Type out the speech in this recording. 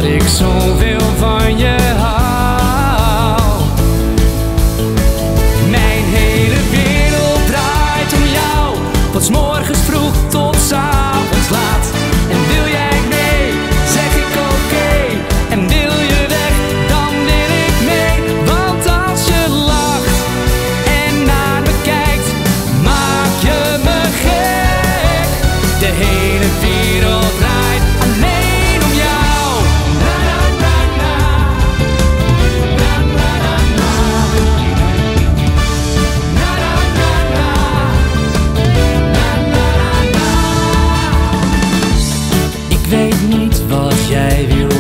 dat ik zoveel van je hou. Mijn hele wereld draait om jou, van 's morgens vroeg tot 's avonds laat. En wil jij mee, zeg ik oké. En wil je weg, dan wil ik mee. Want als je lacht en naar me kijkt, maak je me gek. De hele wereld draait alleen om jou. Na na na na, na na na na, na na na na, na na na na. Ik weet niet wat jij wil